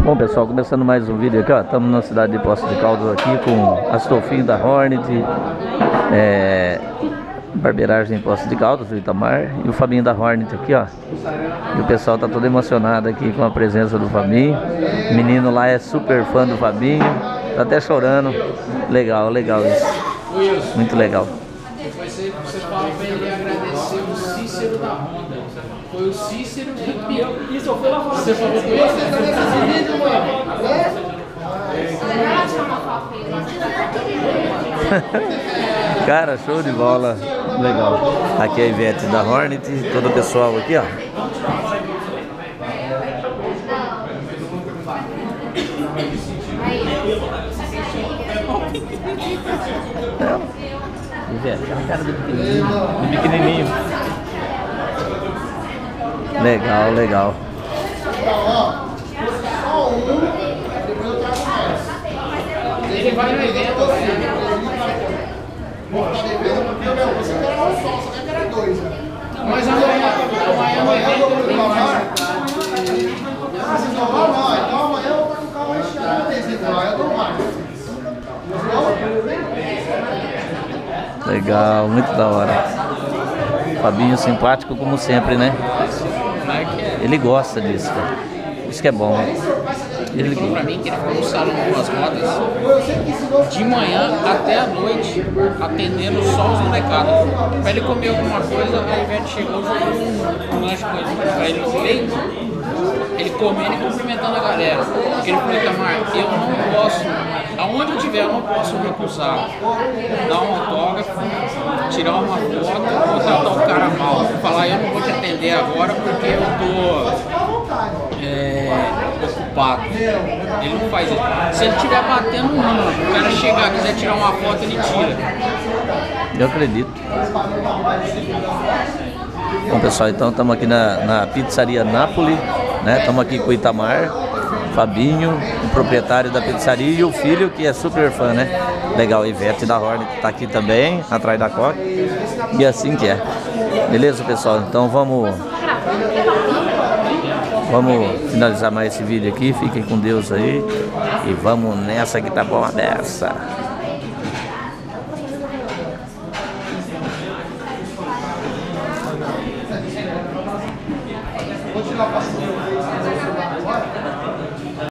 Bom, pessoal, começando mais um vídeo aqui, ó. Estamos na cidade de Poços de Caldas aqui com Astolfinho da Hornet, barbeiragem em Poços de Caldas, do Itamar, e o Fabinho da Hornet aqui, ó. E o pessoal tá todo emocionado aqui com a presença do Fabinho. O menino lá é super fã do Fabinho, tá até chorando. Legal, legal isso. Muito legal. Você fala pra ele agradecer o Cícero da Honda. Foi o Cícero que pediu. Isso, eu fui lá fora. Você falou com ele? Você tá nesse vídeo, mano? Cara, show de bola. Legal. Aqui é a Ivete da Hornet, todo o pessoal aqui, ó. Ivete, é uma cara de pequenininho. Legal, legal. Ele vai no evento, mas amanhã no evento eu tenho mais. Então amanhã eu vou com o carro recheado desse, então eu dou mais. Legal, muito da hora. Fabinho simpático como sempre, né? Ele gosta disso, cara. Isso que é bom. Ele falou pra mim que ele ficou no salão com as rodas de manhã até a noite, atendendo só os molecados. Pra ele comer alguma coisa, a Ivete chegou, jogou um lanche com ele pra ele no leite, ele comendo e cumprimentando a galera. Porque ele falou, Itamar, eu não posso, aonde eu estiver, eu não posso recusar dar um autógrafo, tirar uma foto ou tratar o cara mal. Falar, eu não vou te atender agora porque eu tô ocupado. Ele não faz isso. Se ele estiver batendo um número, o cara chegar, quiser tirar uma foto, ele tira. Eu acredito. Bom, pessoal, então estamos aqui na pizzaria Napoli, né? Estamos aqui com o Itamar, Fabinho, o proprietário da pizzaria, e o filho, que é super fã, né? Legal, Ivete da Hornet tá aqui também, atrás da Coca. E assim que é. Beleza, pessoal? Então vamos finalizar mais esse vídeo aqui. Fiquem com Deus aí. E vamos nessa que tá bom a dessa.